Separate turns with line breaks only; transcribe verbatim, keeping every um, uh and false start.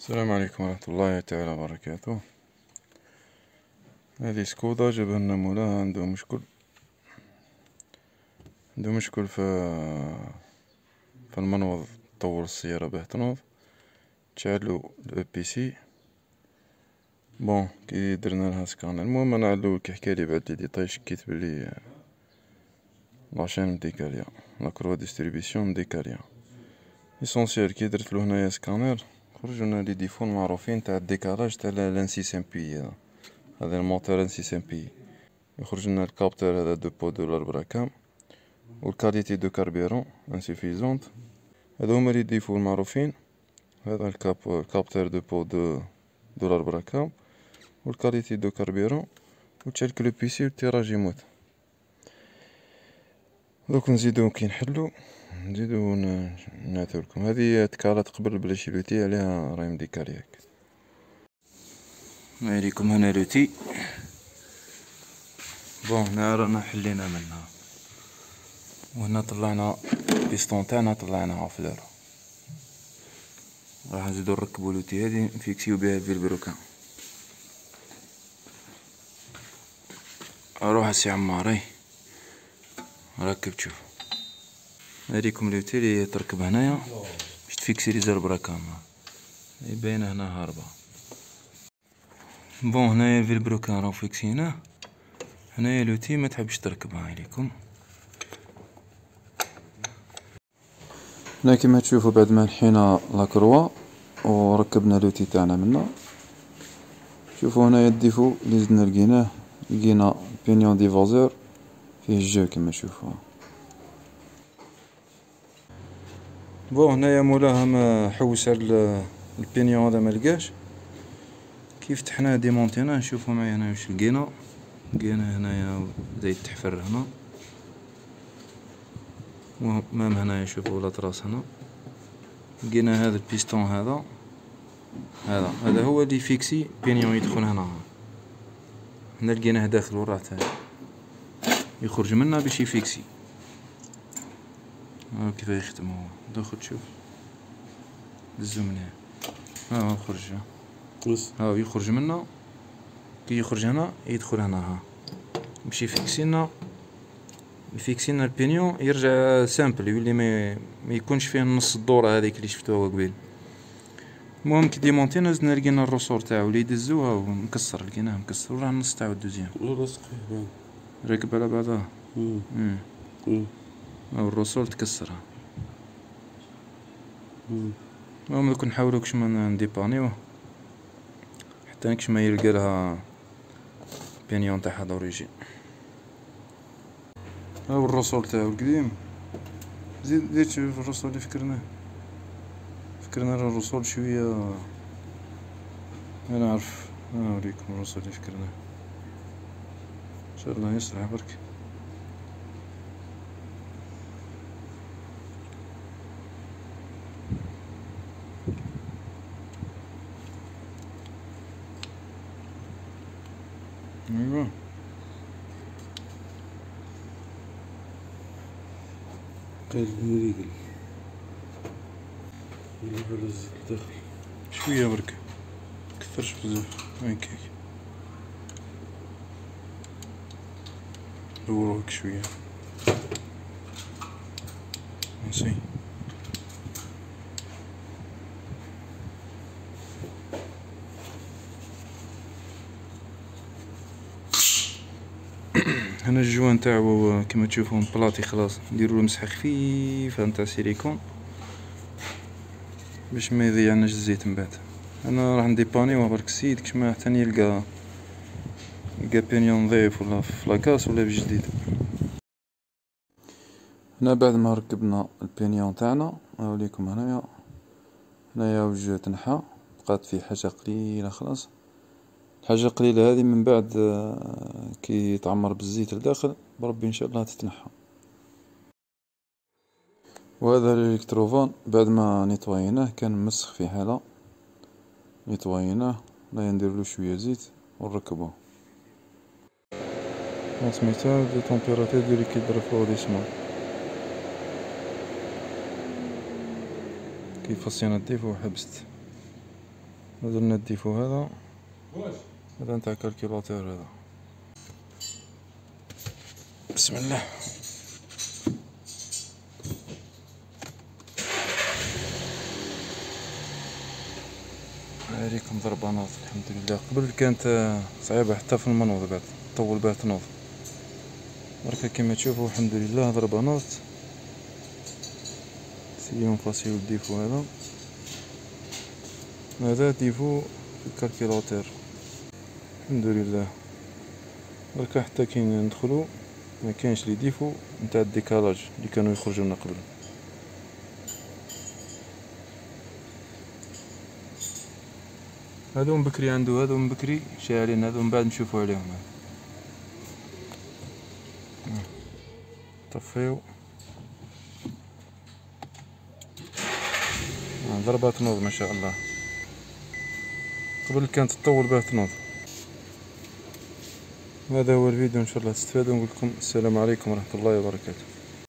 السلام عليكم ورحمة الله تعالى وبركاته. هذه سكودا جابها لنا مولاها عنده مشكل عنده مشكل في في المنوض طور السيارة باه تنوض، تشعلو الاو بي سي. بون كي درنا لها سكان، المهم انا على الاول كي حكالي بعد لي ديطاي شكيت بلي لاشين مديكاليا، لا كروا ديستريبيسيون مديكاليا. اسونسيال كي درتلو هنايا سكانر خرجولنا لي ديفو معروفين تاع الديكالاج تاع لان سيس ام بي، هذا الموتور ان سيس ام بي. يخرج لنا الكابتور هذا دو بو دو لاربراكام والكاليتي دو كاربيرون انسوفيزونت. هادو هما لي ديفو المعروفين، هذا الكاب الكابتور دو بو دو دو لاربراكام والكاليتي دو كاربيرون وتشالك لو بيسي والتيراج يموت. دوك نزيدو كي نحلو نزيدو نعتولكم. هذه تكالات قبل بلا شي لوتي عليها راهي مديكالياك. هايليكم هنا لوتي. بون هنا رانا حلينا منها، وهنا طلعنا بيستون تاعنا طلعناها فلور. راح نزيدو نركبو لوتي هادي نفيكسيو بها الفيلبروكان. اروح السي عماري ركب تشوف. هاديكم لوتي لي تركب هنايا باش تفيكسي لي زربراكان، هي باينه هنا هاربة. بون هنايا الفيلبروكان راهو فيكسيناه، هنايا لوتي ما تحبش تركبها. هايليكم هنا كيما تشوفوا بعد ما نحينا لاكروا وركبنا لوتي تاعنا منا. شوفوا هنايا الديفو اللي زدنا لقيناه، لقينا بينيون ديفازور فيه الجو كيما تشوفوا. بون هنايا مولاها ما حوس على البينيون هذا ما لقاش، كيف فتحناه ديمونتيناه. نشوفوا معايا هنا واش لقينا. لقينا هنايا بدا يتحفر هنا، ومام هنايا شوفوا لاطراس هنا. لقينا هذا البيستون هذا هذا هذا هو اللي فيكسي بينيون يدخل هنا. هنا لقيناه داخل وراه تاعي يخرج منا باش يفيكسي. ها كيف يختم هو. دخل تشوف دزو منها. ها هو خرج، ها يخرج منا. كي يخرج هنا يدخل هنا، ها باش يفيكسينا يفيكسينا البينيون يرجع سامبل، يولي ما ما يكونش فيه نص الدوره هذيك اللي شفتوها قبيل. المهم كي ديمونتينا زدنا لقينا الروسور تاعو اللي يدزوها ومكسر، لقيناه مكسر وراه النص تاعو الدوزيام راكب على بعضها. امم او الروسور تكسر. المهم دوك نحاولو كش ما نديبانيوه حتى كش ما يلقى لها بينيون تاعها دوريجين. هاو الروسور تاعو القديم. زيد زيد شوف الروسور اللي فكرناه فكرنا راه الروسور شويه. انا عارف نوريكم الروسور اللي فكرناه ان شاء الله يصلح برك. ايوا
قال مريقل اللي بلز الداخل
شويه برك كثرش بزاف. هاكاك دورو هاك شويه نسي. هنا الجوان تاعو كيما تشوفوا مبلاطي خلاص، نديرو له مسحه خفيفه نتاع سيليكون باش ما يضيعناش الزيت من بعد. انا راح نديبانيوه برك السيد كش ما حتى يلقى يلقى بينيون نظيف ولا في لاكاس ولا بجديد. هنا بعد ما ركبنا البينيون تاعنا نوريكم هنايا. هنايا وجه تنحى، بقات فيه حاجه قليله خلاص. الحاجه قليله هذه من بعد كي يتعمر بالزيت لداخل بربي ان شاء الله تتنحى. وهذا الالكتروفون بعد ما نيطوايناه كان مسخ في حاله، نيطوايناه لا نديرلو شويه زيت ونركبوه. ترانسميتور دو تمبيراتور دو ليكيد ريفروغديسمون. كيف خصني نضيفو حبست. درنا الديفو هذا هذا نتاع كالكيلاتور هذا. بسم الله. عليكم ضربانات الحمد لله. قبل كانت صعيبة حتى في المنوض بعد طول بها تنوض، بركا كيما تشوفوا الحمد لله ضربانات. سيو نفاسيو الديفو هذا هذا ديفو في الكالكيلاتور الحمد لله. بركا حتى كي ندخلو ما كاينش لي ديفو نتاع الديكالاج اللي كانوا يخرجوا لنا قبل. هادو من بكري عنده، هادو من بكري شاعلين، هادو من بعد نشوفو عليهم. طفيو ضربة تنوض ما شاء الله. قبل كانت تطول بها تنوض. هذا هو الفيديو، ان شاء الله تستفادوا. نقول لكم السلام عليكم ورحمة الله وبركاته.